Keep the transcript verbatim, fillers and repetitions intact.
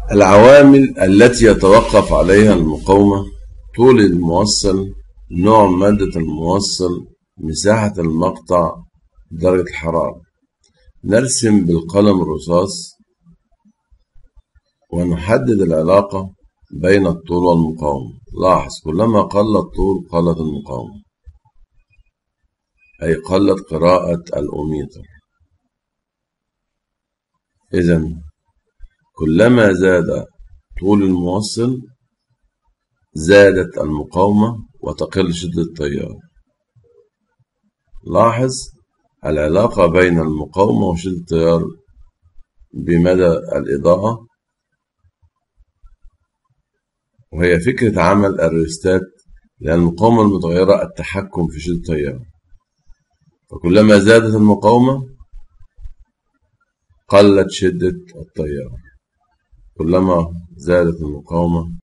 العوامل التي يتوقف عليها المقاومة: طول الموصل، نوع مادة الموصل، مساحة المقطع، درجة الحرارة. نرسم بالقلم الرصاص ونحدد العلاقة بين الطول والمقاومة. لاحظ، كلما قل الطول قلت المقاومة، أي قلت قراءة الأوميتر. إذن كلما زاد طول الموصل زادت المقاومة وتقل شدة التيار. لاحظ العلاقة بين المقاومة وشدة التيار بمدى الإضاءة، وهي فكرة عمل الريستات، لأن المقاومة المتغيرة التحكم في شدة التيار. فكلما زادت المقاومة قلت شدة التيار، كلما زادت المقاومة